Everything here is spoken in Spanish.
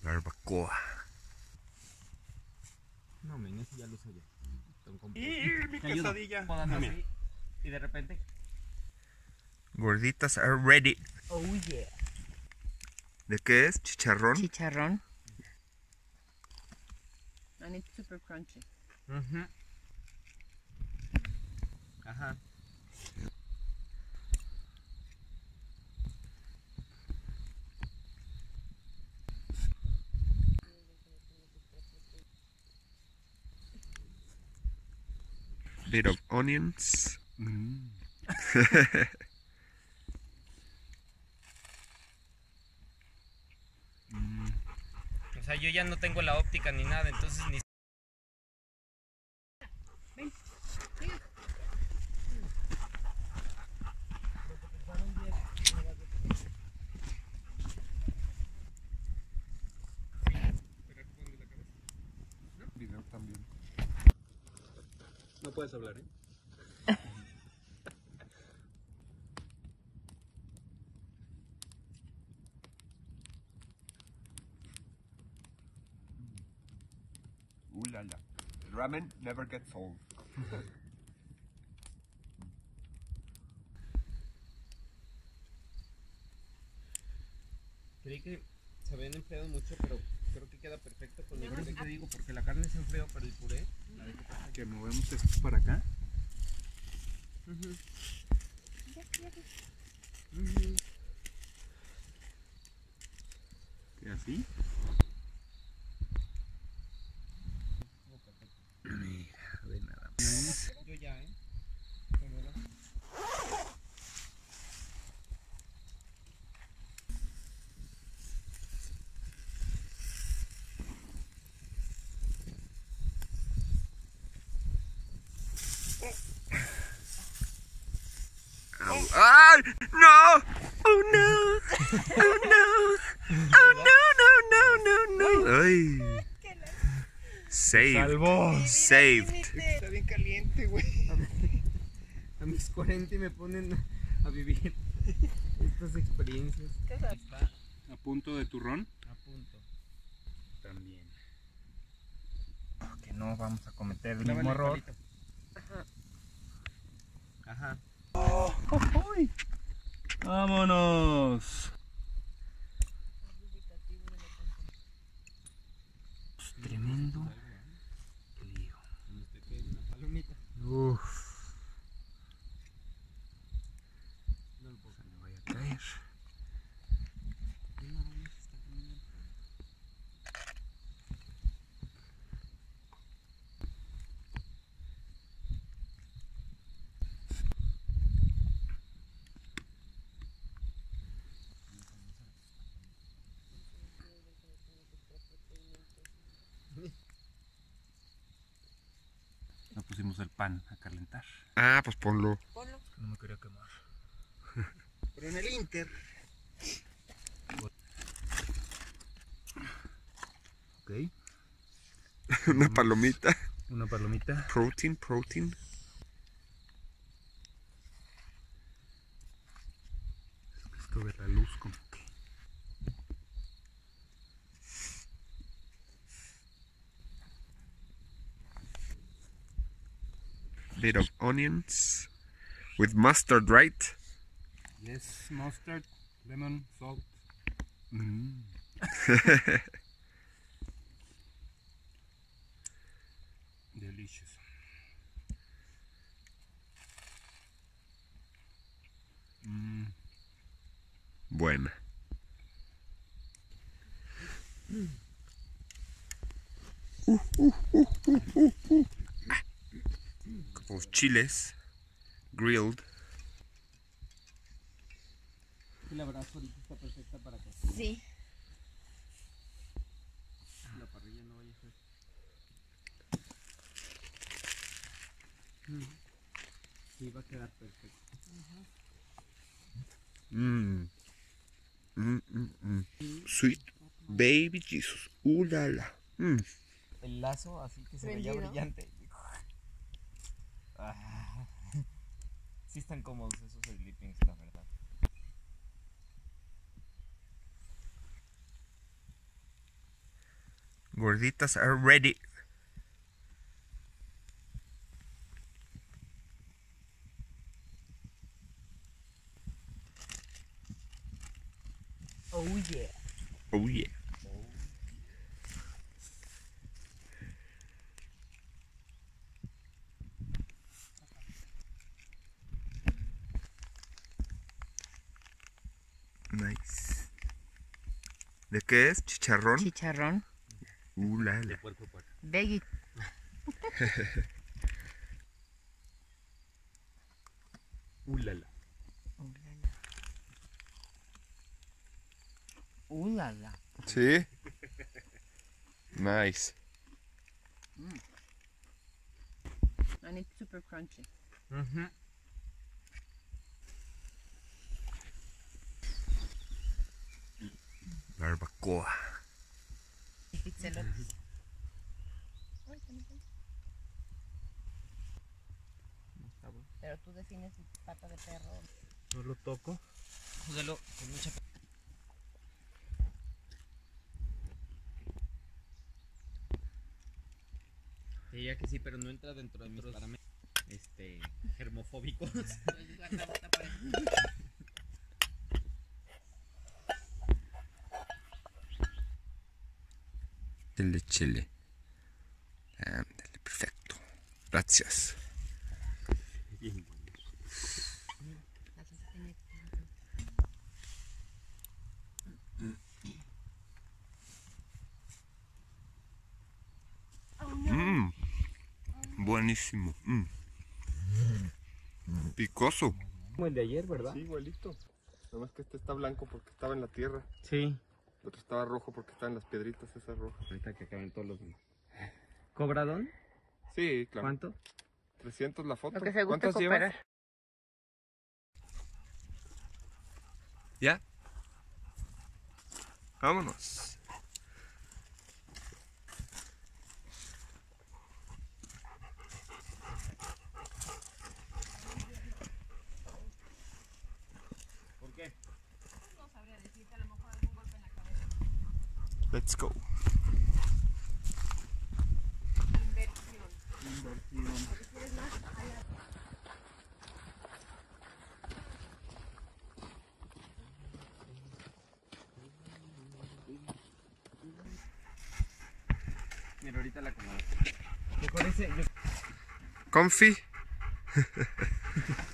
barbacoa. No, men, ese ya lo uso yo. Y mi quesadilla. Así, y de repente. Gorditas are ready. Oh yeah. ¿De qué es? ¿Chicharrón? Chicharrón. And it's super crunchy. Ajá. Bit of onions. O sea, yo ya no tengo la óptica ni nada, entonces ni... Video también. No puedes hablar, ¿eh? La la. Ramen never gets old. Creí que se habían enfriado mucho, pero creo que queda perfecto con el puré que digo, porque la carne se enfrió, pero el puré la dejé perfecta. Que movemos esto para acá. ¿Y así? Mira, ve nada más. Yo ya, ¿eh? ¡Ay! ¡No! ¡Oh no! ¡Oh no! ¡Oh no, no, no, no, no! ¡Ay! Saved. ¡Salvó! Saved. Está bien caliente, güey. A mis 40 me ponen a vivir estas experiencias. Está ¿A punto de turrón? a punto. También. Que no vamos a cometer el mismo error. Ajá. ¡Vámonos! Tremendo lío. Uff. No me vaya a caer. No pusimos el pan a calentar. Ah, pues ponlo. No me quería quemar. Pero en el Inter. Ok. Una palomita. Una palomita. Protein, protein. Esto de la luz como que... Bit of onions. With mustard, right? Yes, mustard, lemon, salt. Delicious. Buena. Couple of chiles. Grilled. Y la verdad ahorita está perfecta para que Sí. la parrilla no vaya a ser. Sí, va a quedar perfecto. Sweet baby Jesus. La la. El lazo así que se veía Prendido. brillante. Sí están cómodos esos sleepings, la verdad. Gorditas are ready. Oh yeah. Oh yeah. Nice. ¿De qué es? ¿Chicharrón? Chicharrón. La. Veggie. Ulala. La la. Sí. Nice. And it's super crunchy. Barbacoa. If it's elotes. Pero tú defines pata de perro. No lo toco. Júdalo con mucha. Diría que sí, pero no entra dentro de mis parámetros germofóbicos. Chile. Ándale, perfecto. Gracias. Bien bueno. Buenísimo. Picoso. Como el de ayer, ¿verdad? Sí, igualito. Nada más que este está blanco porque estaba en la tierra. Sí. El otro estaba rojo porque estaba en las piedritas esas rojas. Ahorita que acaben todos los. ¿Cobradón? Sí, claro. ¿Cuánto? 300 la foto. Lo que se gusta ¿Cuántas llevas? cooperar. ¿Ya? Vámonos. ¿Por qué? No sabría decirte, a lo mejor algún golpe en la cabeza. Let's go. Mira, ahorita la acomodo. Mejor ese. Comfy.